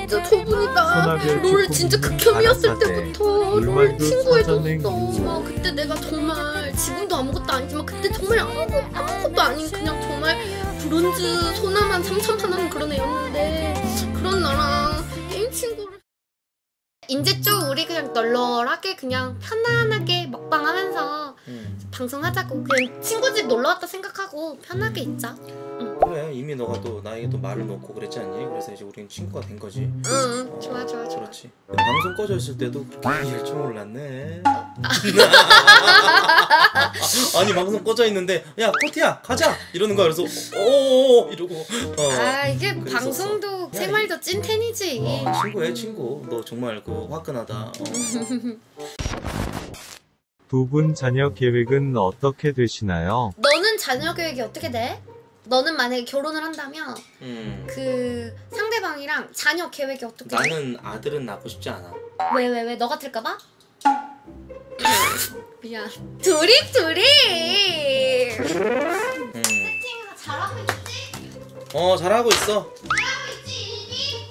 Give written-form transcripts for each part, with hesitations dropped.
진짜 저분이다. 롤 진짜 극혐이었을 때부터 롤 친구해줬어. 그때 내가 정말 지금도 아무것도 아니지만 그때 정말 아무것도 아닌 그냥 정말 브론즈 소나만 3천만 원 그런 애였는데 그런 나랑 게임 친구를 이제 좀 우리 그냥 널널하게 그냥 편안하게 먹방하면서 방송하자고. 그냥 친구 집 놀러왔다 생각하고 편하게 있자. 그래, 이미 너가 또 나에게 또 말을 놓고 그랬지 않니? 그래서 이제 우린 친구가 된 거지. 응, 좋아. 그렇지. 방송 꺼져 있을 때도 그렇게 얘기할 줄 몰랐네. 아니 방송 꺼져 있는데 야 코티야 가자 이러는 거야. 그래서 오 이러고 아 이게 그랬었어. 방송도 생활도 찐텐이지. 친구야 친구. 너 정말 그 화끈하다. 두 분 자녀 계획은 어떻게 되시나요? 너는 자녀 계획이 어떻게 돼? 너는 만약에 결혼을 한다면 그 상대방이랑 자녀 계획이 어떻게 돼? 나는 아들은 낳고 싶지 않아. 왜? 너 같을까봐? 미안. 둘이? 세팅이나 잘하고 있지? 잘하고 있어. 잘하고 있지,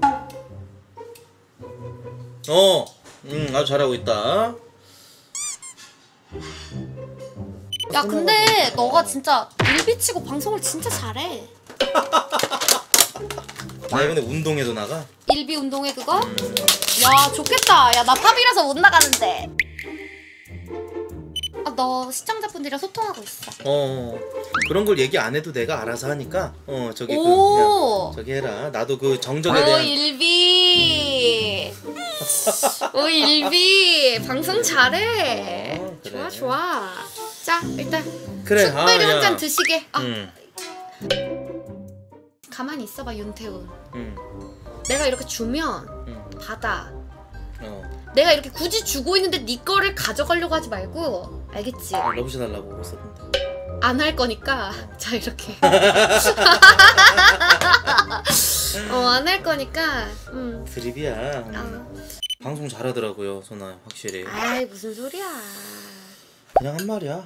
일비? 아주 잘하고 있다. 야 근데 너가 진짜 일비 치고 방송을 진짜 잘해. 나 이번에 운동회도 나가? 일비 운동회 그거? 야 좋겠다. 야 나 팝이라서 못 나가는데. 너 시청자분들이랑 소통하고 있어. 그런 걸 얘기 안 해도 내가 알아서 하니까 저기 오. 그냥 저기 해라. 나도 그 정적에 대한 일비. 오 일비 방송 잘해. 그래. 좋아. 자 일단 그래. 슈퍼를 야. 한 잔 드시게. 가만히 있어봐 윤태훈. 내가 이렇게 주면 받아. 내가 이렇게 굳이 주고 있는데 네 거를 가져가려고 하지 말고 알겠지? 러브샷 하려고 했었는데 안 할 거니까 자 이렇게 안 할 거니까 드립이야. 방송 잘하더라고요 소나 확실히. 아이 무슨 소리야. 그냥 한 말이야.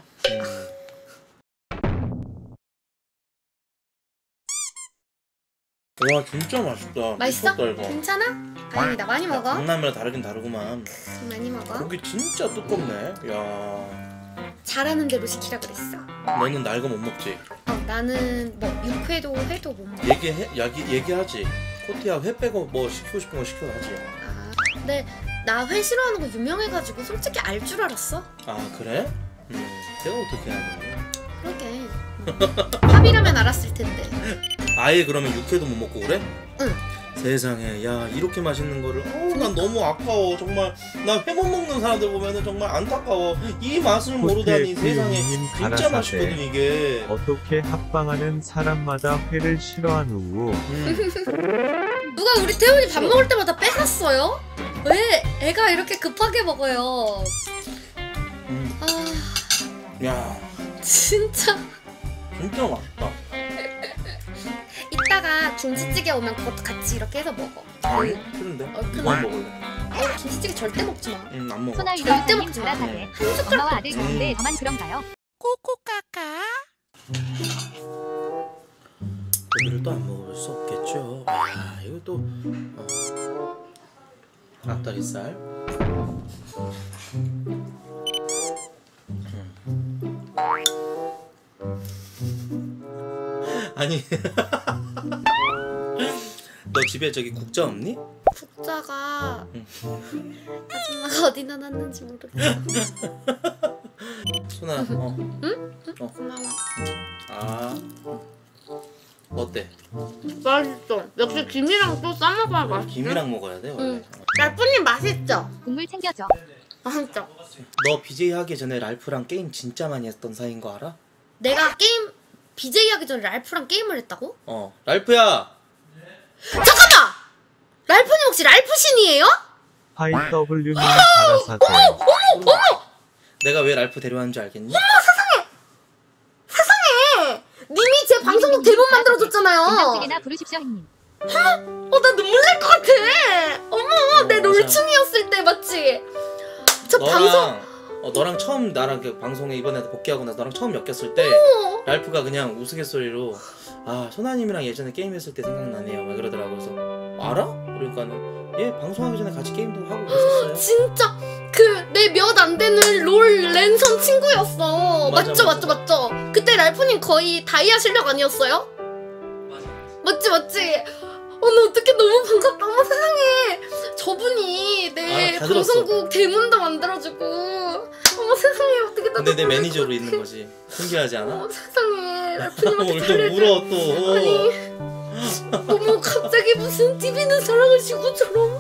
와 진짜 맛있다. 맛있어? 미쳤다, 이거. 괜찮아? 다행이다. 많이 먹어. 강남이랑 다르긴 다르구만. 많이 먹어. 고기 진짜 두껍네. 야. 잘하는 대로 시키라 그랬어. 너는 날 거 못 먹지? 나는 뭐 육회도 회도 못 먹어. 얘기하지. 코티야 회 빼고 뭐 시키고 싶은 거 시켜도 하지. 근데 나 회 싫어하는 거 유명해가지고 솔직히 알 줄 알았어. 아 그래? 내가 어떻게 하는 그러게. 팝이라면 알았을 텐데. 아예 그러면 육회도 못 먹고 그래? 응. 세상에 야 이렇게 맛있는 거를 난 너무 아까워 정말. 나 회 못 먹는 사람들 보면은 정말 안타까워. 이 맛을 모르다니 세상에 진짜 맛있거든 이게. 어떻게 합방하는 사람마다 회를 싫어하는 후 누가 우리 태훈이 밥 먹을 때마다 뺏었어요? 왜 애가 이렇게 급하게 먹어요? 야 진짜 맛있다. 이따가 김치찌개 오면 그것도 같이 이렇게 해서 먹어. 아니 싫은데? 그만 먹을래. 김치찌개 절대 먹지 마. 안 먹어. 절대 절대 먹지 마. 한 엄마와 아들 좋은데 저만 그런가요? 꼬꼬까까. 고기를 또 안 먹을 수 없겠죠. 야 이거 또 앞다리살. 아니 너 집에 저기 국자 없니? 국자가 아줌마가 어디다 놨는지 모르겠어. 소나 응? 고마워. 어때? 맛있어. 역시 김이랑 또 싸먹어야 맛있어. 김이랑 먹어야 돼 원래. 랄프님 맛있죠? 국물 챙겨줘. 맛있죠? 너 BJ 하기 전에 랄프랑 게임 진짜 많이 했던 사이인 거 알아? 내가 게임 BJ 하기 전에 랄프랑 게임을 했다고? 랄프야! 잠깐만! 랄프님 혹시 랄프신이에요? 하이 W님 가라사대. 어머! 내가 왜 랄프 데려왔는 줄 알겠니? 세상에! 님이 제 방송국 대본 만들어줬잖아요. 된장찌개나 부르십시오 형님. 나 눈물 날 것 같아. 어머, 내 롤충이었을 때 맞지? 저 방송 너랑 처음 나랑 그 방송에 이번에 복귀하고 나서 너랑 처음 엮였을 때 랄프가 그냥 우스갯소리로 소나님이랑 예전에 게임했을 때 생각나네요 막 그러더라고. 그래서 알아? 그러니까 보니까는 얘 방송하기 전에 같이 게임도 하고 그랬었어요. 진짜 그 내 몇 안 되는 롤 랜선 친구였어. 맞아, 맞죠. 그때 랄프님 거의 다이아 실력 아니었어요? 맞지. 나 어떻게 너무 반갑다. 어머 세상에 저분이 내 다 방송국 대문도 만들어주고. 어머 세상에 어떻게 나. 근데 내 매니저로 있는 거지. 신기하지 않아? 어머 세상에 랄프님한테 오늘 또 달릴 때 울어 또. 아니 너무 갑자기 무슨 TV는 사랑을 시고처럼.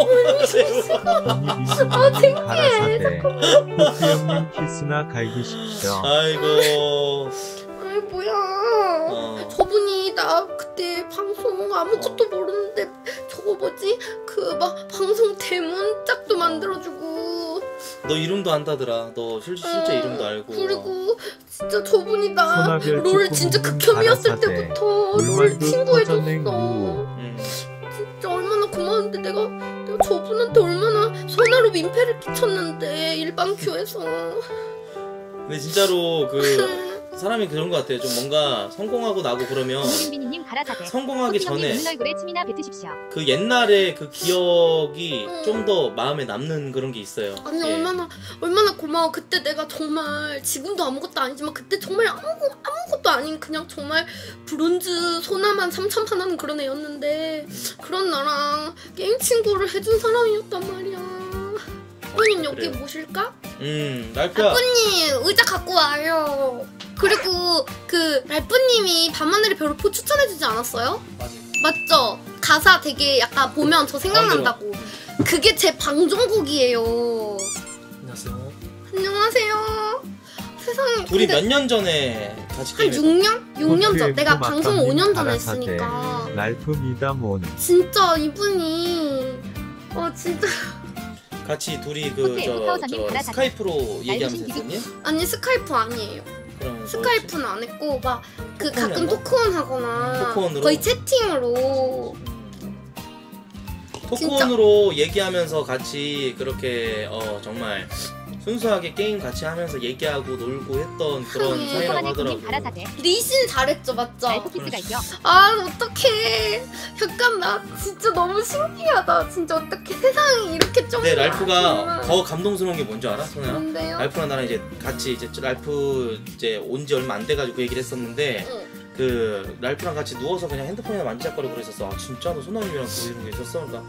이니비스님 가라사대 포크형님 키스나 갈기십시오. 아이고. 아이 뭐야. 저분이 나 그때 방송 아무것도 모르는데 저거 뭐지? 그 막 방송 대문 짝도 만들어주고. 너 이름도 안다더라. 너 실제 이름도 알고. 그리고 진짜 저분이 나 소나별 롤 진짜 축구부님 극혐이었을 가라사대. 때부터 롤 물만두 친구해줬어. 터져낸 루. 진짜 얼마나 고마운데 내가 저분한테 얼마나 손해로 민폐를 끼쳤는데 일반 큐에서. 근데 진짜로 그 사람이 그런 것 같아요. 좀 뭔가 성공하고 나고 그러면 김민비님 가라사대. 성공하기 전에 웃는 얼굴에 침이나 뱉으십시오. 그 옛날에 그 기억이 좀 더 마음에 남는 그런 게 있어요. 아니 예. 얼마나 고마워. 그때 내가 정말 지금도 아무것도 아니지만 그때 정말 아무것도 아닌 그냥 정말 브론즈 소나만 3,000판 하는 그런 애였는데 그런 나랑 게임 친구를 해준 사람이었단 말이야. 어머님 여기 그래요. 모실까? 랄프야. 랄프님 의자 갖고 와요. 그리고 그 랄프님이 밤하늘의 별을 추천해주지 않았어요? 맞죠? 가사 되게 약간 보면 저 생각난다고. 그게 제 방종곡이에요. 안녕하세요. 안녕하세요. 세상에. 둘이 근데 몇 년 전에 같이 한 게임했어? 6년? 6년 전. 내가 포크엠프 방송 막감님 5년 전에 가라사대. 했으니까. 랄프 미다몬. 진짜 이분이 진짜 같이 둘이 호텔 저 파우더님 가라사대. 스카이프로 얘기하면서 날리신 했었니? 아니 스카이프 아니에요. 그러면 스카이프는 안 했고 막 그 토크온 가끔 했나? 토크온 하거나 토크온으로? 거의 채팅으로. 토크온으로 얘기하면서 같이 그렇게 정말 순수하게 게임 같이 하면서 얘기하고 놀고 했던 그런 아니, 사이라고 서만의 하더라고. 님 가라사대. 리신 잘했죠, 맞죠? 랄프 키스 갈겨. 어떡해. 약간 나 진짜 너무 신기하다. 진짜 어떻게 세상이 이렇게 좀. 근데 랄프가 더 감동스러운 게 뭔지 알아, 소녀야? 뭔데요? 랄프랑 나랑 이제 같이 이제 랄프 이제 온 지 얼마 안 돼가지고 그 얘기를 했었는데 응. 그 랄프랑 같이 누워서 그냥 핸드폰이나 만지작거리고 그랬었어. 아 진짜 너 소나님이랑 이런 게 있었어? 그러니까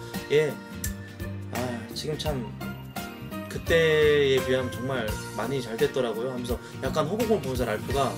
지금 참 그때에 비하면 정말 많이 잘 됐더라고요 하면서 약간 허공을 보면서 랄프가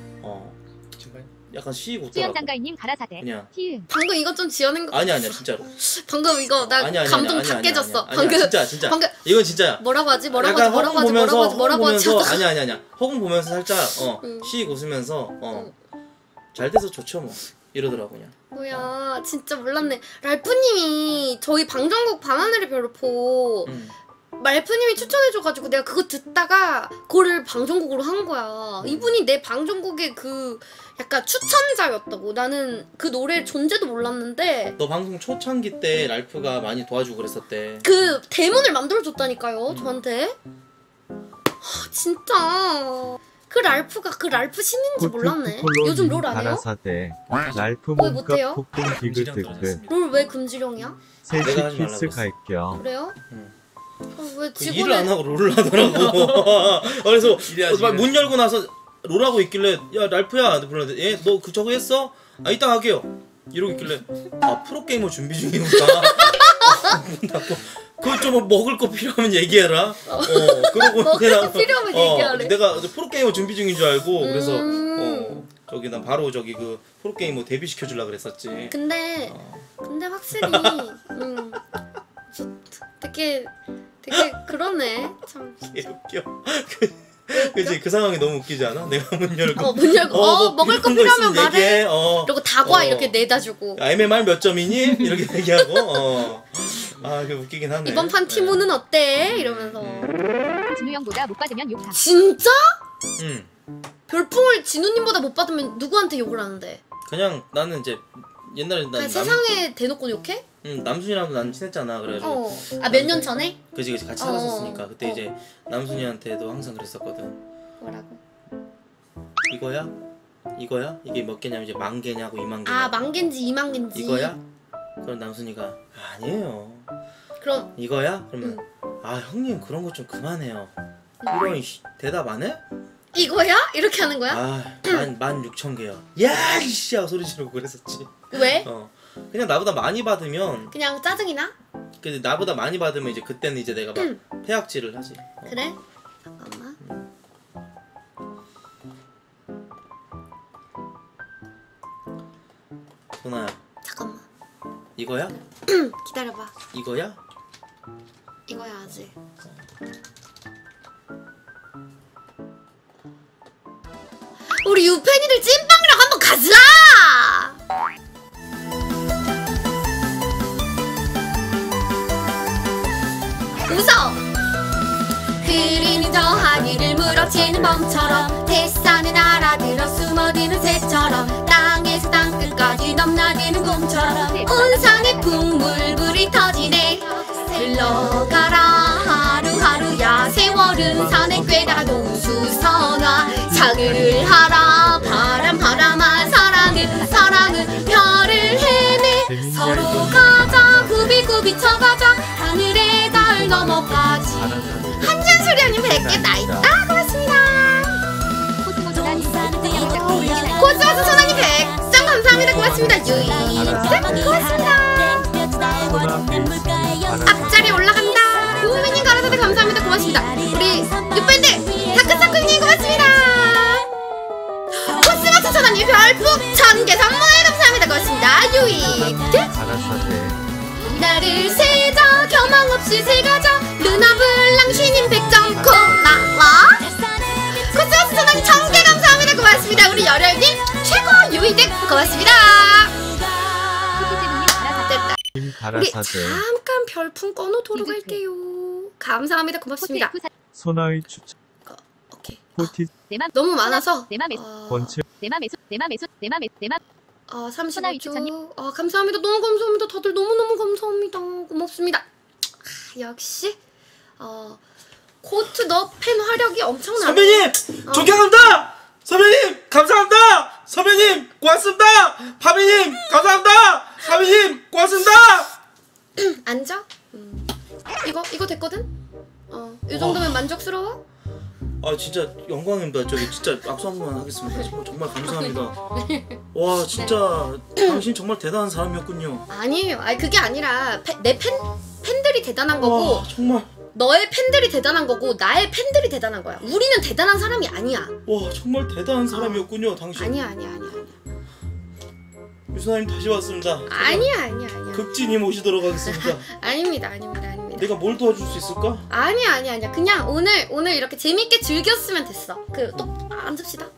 약간 쉬고 웃더라고. 수영장가이님 가라사대. 그냥 티은. 방금 이거 좀 지어낸 거. 아니야 진짜로. 방금 이거 나 아니야, 감동 아니야, 다 깨졌어. 아니야, 방금 진짜 방금 이건 진짜야. 뭐라고 하지? 뭐라고 약간 하지? 허공 보면서 하다가 아니야 허공 보면서 살짝 응. 쉬고 웃으면서 응. 잘 돼서 좋죠 뭐 이러더라고 그냥. 뭐야 진짜 몰랐네. 랄프님이 저희 방정국 밤하늘의 별을 보 랄프님이 추천해줘가지고 내가 그거 듣다가 그거를 방정국으로 한 거야. 이분이 내 방정국의 그 약간 추천자였다고. 나는 그 노래 존재도 몰랐는데 너 방송 초창기 때 랄프가 많이 도와주고 그랬었대. 그 대문을 만들어줬다니까요 저한테. 진짜 그 랄프가 그 랄프 신인지 몰랐네. 요즘 롤 안 해요? 가라사대. 랄프 왜 못해요? 몸값 폭풍 디귿디귿. 롤 왜 금지령이야? 내가 셋이 하지 말라고 키스 했어. 갈겨. 그래요? 응. 왜 그 일을 직원을 안 하고 롤을 하더라고. 그래서 문 열고 나서 롤하고 있길래 야 랄프야 불렀는데 얘 너 그 저거 했어? 아 이따 하게요. 이러고 있길래 프로게이머 준비 중이니까 문 닫고 그거 좀 먹을 거 필요하면 얘기해라. 그러고 먹을 거 필요하면 얘기하래. 내가 프로게이머 준비 중인 줄 알고 그래서 저기 난 바로 저기 그 프로게이머 데뷔시켜 주려고 그랬었지. 근데 확실히 되게 그러네 참. 웃겨. 그치 그 상황이 너무 웃기지 않아? 내가 문 열고 문 열고 뭐 먹을 거 필요한 필요하면 있으면 말해. 얘기해. 그리고 다과 이렇게 내다 주고. MMR 몇 점이니? 이렇게 얘기하고 그 웃기긴 하네. 이번 판 티모는 어때? 이러면서. 진우 형보다 못 받으면 욕함. 진짜? 응. 별풍을 진우님보다 못 받으면 누구한테 욕을 하는데? 그냥 나는 이제 옛날에 난 그냥 세상에 대놓고 욕해? 남순이랑도 난 친했잖아. 그래가지고 몇 년 전에? 그치 같이 살았었으니까 그때 이제 남순이한테도 항상 그랬었거든. 뭐라고? 이거야? 이게 몇 개냐면 이제 10,000개냐고 20,000개냐고. 10,000개인지 20,000개인지. 이거야? 그럼 남순이가 아니에요. 그럼 이거야? 그러면 아 형님 그런 거 좀 그만해요. 이런 대답 안 해? 이거야? 이렇게 하는 거야? 아 16,000개요. 야 이씨 하고 소리 지르고 그랬었지. 왜? 그냥 나보다 많이 받으면 그냥 짜증이 나? 근데 나보다 많이 받으면 이제 그때는 이제 내가 막 폐악질을 하지. 그래? 잠깐만. 소나야 잠깐만. 이거야? 기다려봐. 이거야? 이거야 아직. 우리 유팬이들 찐빵이랑 한번 가자! 웃어! 흐리는 저 하늘을 물어치는 멍처럼 태산은 알아들어 숨어드는 새처럼 땅에서 땅끝까지 넘나드는 곰처럼 온 산에 풍물불이 터지네. 흘러가라 하루하루야 세월은 산에 꿰다 우수선화 창을 하라 바람아 사랑은 별을 해내. 서로 가자 구비구비 쳐가자 하늘의 달 넘어가지. 한잔 수련이 100개 나 있다. 고맙습니다. 코스모스 소나님 100장 감사합니다. 고맙습니다. 유이쌤 고맙습니다. 앞자리 올라간다. 우미님 가라사대 감사합니다. 고맙습니다. 우리 육밴드 다크서클님 고맙습니다. 코스모스 소나님 별풍 1000개 선물 감사합니다. 고맙습니다. 유이쌤 나를 세자 겸황 없이 세가자 르나블랑 쉬님 100점 고마워. 코스모스 소나님 1000개 감사합니다. 고맙습니다. 우리 열혈님 최고 유이댁 고맙습니다. 됐다. 우리 잠깐 별풍 꺼놓도록 할게요. 감사합니다. 고맙습니다. 소나의 추천. 오케이. 포티 너무 많아서 번째 내맘 35초. 감사합니다. 너무 감사합니다. 다들 너무너무 감사합니다. 고맙습니다. 역시 코트 너 팬 화력이 엄청나네. 선배님 존경합니다. 선배님 감사합니다. 선배님 고맙습니다. 파비님 감사합니다. 파비님 고맙습니다. 앉아. 이거 됐거든? 이 정도면 만족스러워? 아 진짜 영광입니다. 저기 진짜 악수 한 번만 하겠습니다. 정말 감사합니다. 와 진짜 당신 정말 대단한 사람이었군요. 아니에요. 그게 아니라 내 팬들이 대단한 거고 와 정말 너의 팬들이 대단한 거고 나의 팬들이 대단한 거야. 우리는 대단한 사람이 아니야. 와 정말 대단한 사람이었군요. 당신. 아니야. 유선아님 다시 왔습니다. 아니야. 극진이 모시도록 하겠습니다. 아닙니다. 내가 뭘 도와줄 수 있을까? 아니야. 그냥 오늘 이렇게 재밌게 즐겼으면 됐어. 또 앉읍시다.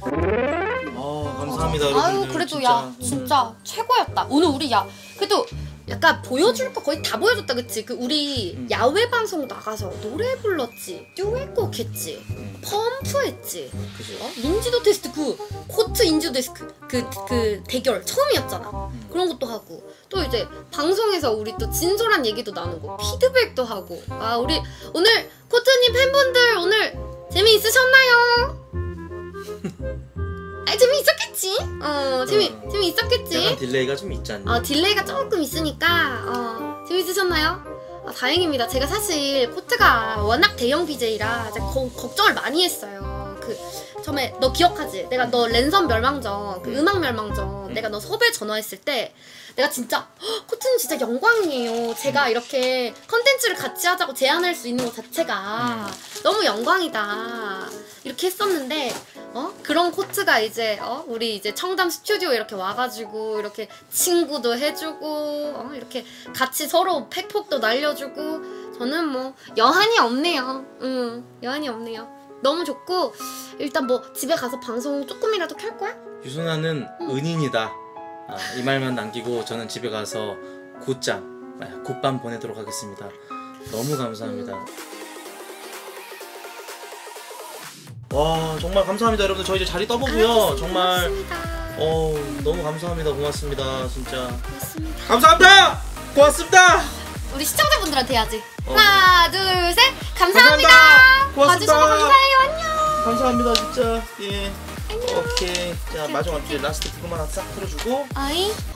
감사합니다 여러분들. 그래도 진짜 최고였다. 오늘 우리 그래도 약간 보여줄 거 거의 다 보여줬다. 그치? 우리 야외 방송 나가서 노래 불렀지, 듀엣곡 했지, 펌프했지, 인지도 테스트 코트 인지도 테스트 그 대결 처음이었잖아. 그런 것도 하고 또 이제 방송에서 우리 또 진솔한 얘기도 나누고 피드백도 하고. 우리 오늘 코트님 팬분들 오늘 재미있으셨나요? 재미있었겠지? 재미있었겠지? 약간 딜레이가 좀 있지 않니? 딜레이가 조금 있으니까 재밌으셨나요? 다행입니다. 제가 사실 코트가 워낙 대형 BJ라 걱정을 많이 했어요. 처음에 너 기억하지? 내가 너 랜선 멸망전, 음악 멸망전 내가 너 섭외 전화했을 때 내가 진짜 코트는 진짜 영광이에요. 제가 이렇게 컨텐츠를 같이 하자고 제안할 수 있는 것 자체가 너무 영광이다. 이렇게 했었는데 그런 코트가 이제 우리 이제 청담 스튜디오 이렇게 와가지고 이렇게 친구도 해주고 이렇게 같이 서로 팩폭도 날려주고 저는 뭐 여한이 없네요. 여한이 없네요. 너무 좋고 일단 뭐 집에 가서 방송 조금이라도 켤 거야? 유순아는 은인이다. 이 말만 남기고 저는 집에 가서 굿밤 보내도록 하겠습니다. 너무 감사합니다. 와 정말 감사합니다 여러분들. 저 이제 자리 떠보고요. 정말 너무 감사합니다. 고맙습니다. 진짜 고맙습니다. 감사합니다. 고맙습니다. 우리 시청자분들한테 해야지. 하나 둘 셋 감사합니다. 고맙습니다. 봐주셔서 감사해요. 안녕. 감사합니다 진짜. 예. 안녕. 오케이. 자 마지막 라스트 부분 하나 싹 틀어주고. 아이